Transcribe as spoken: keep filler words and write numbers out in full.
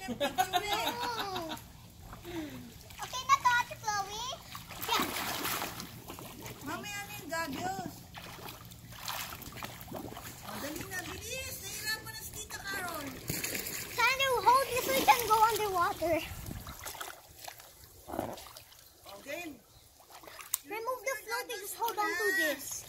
ng picture eh. Okay na to, Ate Chloe? Yeah. Mamaya na yung gagyos. O, dali na, bilis. Nahirapan na si Tita Carol. Trying to hold this so we can go underwater. Okay. Remove the float and just hold on to this.